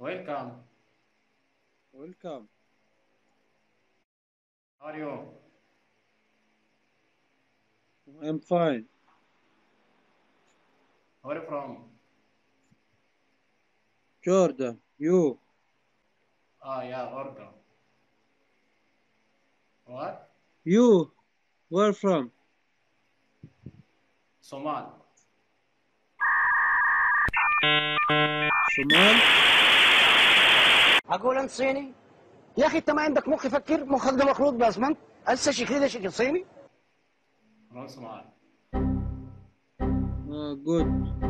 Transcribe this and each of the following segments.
Welcome. ويلكم. How are you? I'm fine. Where are you from? Jordan. You. Ah, yeah, Orga. What? You. Where from? Somal. Somal. اقول انت صيني؟ يا اخي انت ما عندك مخ يفكر؟ مخك ده مخلوط باسمنت. هسه شكلي ده شكل صيني. From Somal. Good.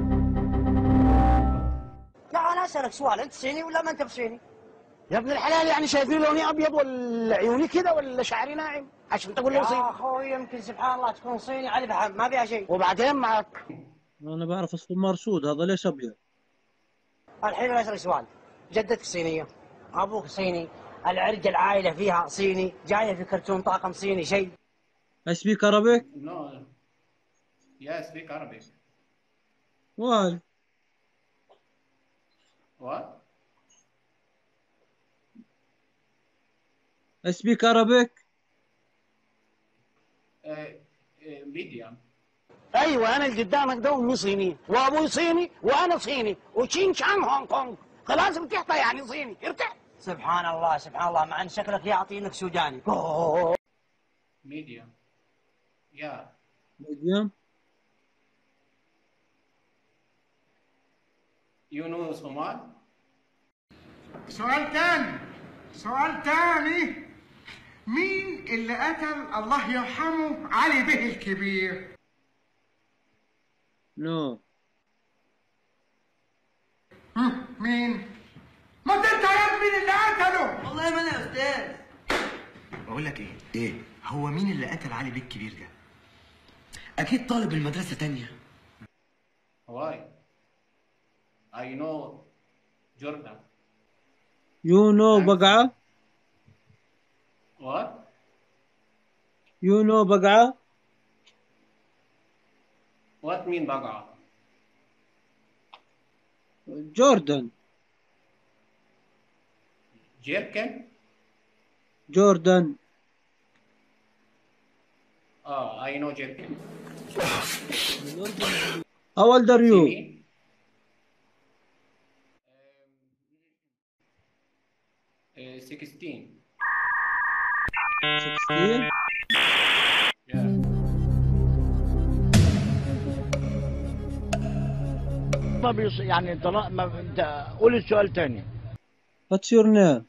لا انا اسالك سؤال، انت صيني ولا ما انت بصيني؟ يا ابن الحلال، يعني شايفين لوني ابيض ولا عيوني كده ولا شعري ناعم عشان تقول لي صيني؟ يا اخوي يمكن سبحان الله تكون صيني على فهم ما بيها شيء. وبعدين معك أنا بعرف الصمار سود، هذا ليش أبيض؟ الحين اسالك سؤال، جدتك صينية، ابوك صيني، العرق العائله فيها صيني، جايه في كرتون طاقم صيني شيء؟ I speak Arabic? No. Yeah, speak Arabic. Why? What? I speak Arabic? Medium. ايوه انا اللي قدامك ده امي صينيه وابوي صيني وانا صيني وتشين شان هونغ كونغ، خلاص ارتحت يعني صيني ارتحت. سبحان الله سبحان الله، مع ان شكلك يعطي انك سوداني. Medium. Yeah. Medium? You know Somal? سؤال تاني. مين اللي قتل الله يرحمه علي به الكبير؟ No. مين؟ ما انت عارف مين اللي قتله؟ والله ما انا يا استاذ. بقول لك ايه هو مين اللي قتل علي بيه الكبير ده؟ اكيد طالب من مدرسه تانية. Why? I know Jordan. You know Thanks. بقعة? What? You know بقعة؟ What mean Baga? Jordan. Jerkin? Jordan. Oh, I know Jerkin. How old are you? See me? 16. 16? Yeah. ما يعني انت قول السؤال تاني. What's your name?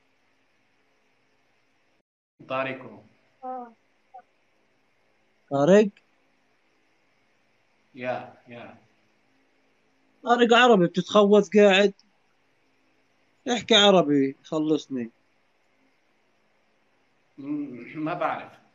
Tarico. طارق؟ Yeah. طارق عربي بتتخوث قاعد؟ احكي عربي خلصني. ما بعرف.